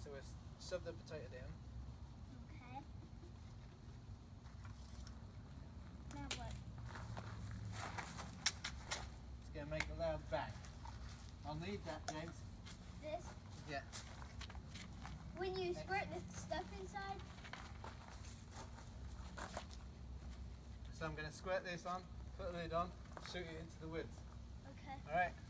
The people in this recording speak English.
So we'll shove the potato down. Okay. Now what? It's going to make a loud bang. I'll need that, James. This? Yeah. When you squirt the stuff inside? So I'm going to squirt this on, put the lid on, shoot it into the woods. Okay. Alright?